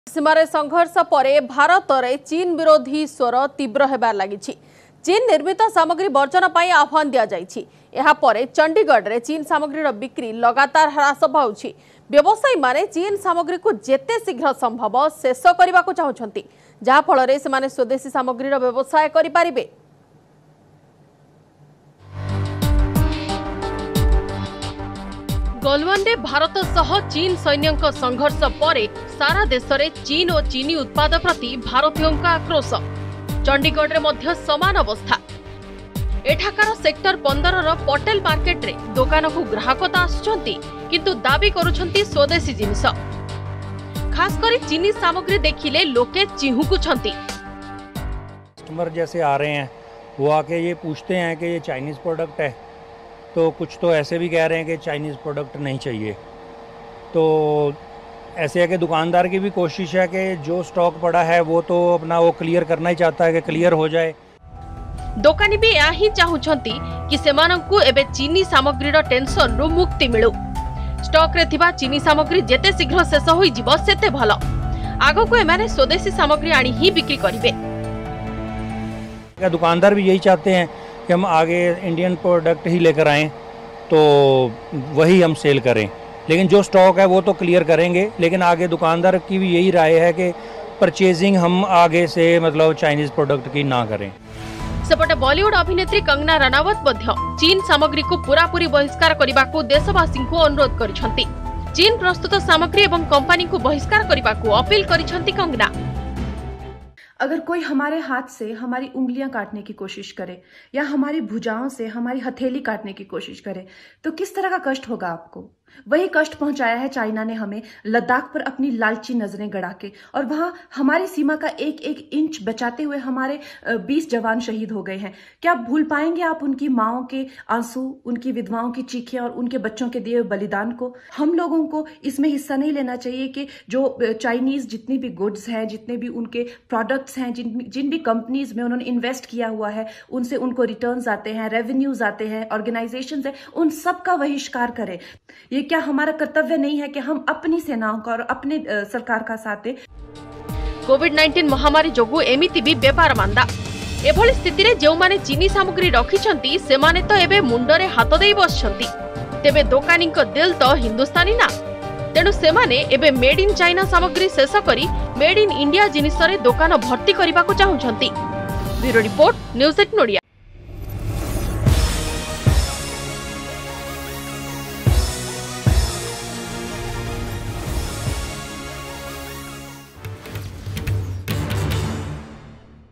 सीमार संघर्ष पर भारत में चीन विरोधी स्वर तीव्र होबार लगी। चीन निर्मित सामग्री वर्जन पर आह्वान दि जापर चंडीगढ़ में चीन सामग्री बिक्री लगातार ह्रास पाउछि। व्यवसायी माने चीन सामग्री को जेते शीघ्र संभव शेष करने को चाहते, जहाँफल से स्वदेशी सामग्री व्यवसाय करें। गलवान में भारत सह चीन सैन्यक संघर्ष पर सारा देश में चीन और चीनी उत्पाद प्रति भारतीयों का आक्रोश। चंडीगढ़ में समान अवस्था। एठाकार सेक्टर 15 पटेल मार्केट रे दुकान को ग्राहक तो आसुचंती, किंतु दाबी करुछंती स्वदेशी जिनिस। खासकर चीनी सामग्री देखिले लोके चिहुकुछंती। कस्टमर जैसे आ रहे हैं वो आके ये पूछते हैं कि ये चाइनीज प्रोडक्ट है, तो कुछ तो ऐसे भी कह रहे हैं कि चाइनीज़ प्रोडक्ट नहीं चाहिए। तो ऐसे है कि दुकानदार की भी कोशिश है कि जो स्टॉक पड़ा है वो तो अपना वो क्लियर करना ही चाहता है कि क्लियर हो जाए। दुकानी भी या ही चाहुछंती कि सेमानंकु एबे चीनी सामग्री टेंशन रु मुक्ति मिलु। स्टॉक रे थिबा चीनी सामग्री जेते शीघ्र शेष होई जिवो सेते भलो। आगो को एमाने स्वदेशी सामग्री आनी ही बिक्री करिवे। दुकानदार भी यही चाहते हैं कि हम आगे इंडियन प्रोडक्ट ही लेकर आएं, तो वही हम सेल करें। लेकिन जो स्टॉक है वो तो क्लियर करेंगे, लेकिन आगे दुकानदार की भी यही राय है कि परचेजिंग हम आगे से मतलब चाइनीज प्रोडक्ट की ना करें। सेपटे बॉलीवुड अभिनेत्री कंगना रनावत मध्य चीन सामग्री को पूरापूरी बहिष्कार करने को देशवासी को अनुरोध करिसेंती। चीन प्रस्तुत सामग्री एवं कंपनी को बहिष्कार करने को अपील करिसेंती कंगना। अगर कोई हमारे हाथ से हमारी उंगलियां काटने की कोशिश करे या हमारी भुजाओं से हमारी हथेली काटने की कोशिश करे तो किस तरह का कष्ट होगा आपको। वही कष्ट पहुंचाया है चाइना ने हमें लद्दाख पर अपनी लालची नजरें गड़ा के, और वहां हमारी सीमा का एक एक इंच बचाते हुए हमारे 20 जवान शहीद हो गए हैं। क्या भूल पाएंगे आप उनकी माओं के आंसू, उनकी विधवाओं की चीखें और उनके बच्चों के दिए बलिदान को। हम लोगों को इसमें हिस्सा नहीं लेना चाहिए कि जो चाइनीज जितनी भी गुड्स हैं, जितने भी उनके प्रोडक्ट्स हैं, जिन भी कंपनीज में उन्होंने इन्वेस्ट किया हुआ है, उनसे उनको रिटर्न्स आते हैं, रेवेन्यूज आते हैं, ऑर्गेनाइजेशंस है, उन सब का बहिष्कार करें। ये क्या हमारा कर्तव्य नहीं है कि हम अपनी सेनाओं का और अपने सरकार का साथ दें। कोविड-19 महामारी जोगु एमिति भी व्यापार मांदा। एभली स्थिति रे जेउ माने चीनी सामग्री रखिछंती सेमाने तो एबे मुंडरे हाथ देई बसछंती। तेबे दोकानी को दिल तो हिंदुस्तानी ना, तेणु सेमाने एबे मेड इन चाइना सामग्री शेष करी मेड इन इंडिया जिनिस रे दोकान भर्ती करबा को चाहुछंती। Bureau report, news 18 Odia.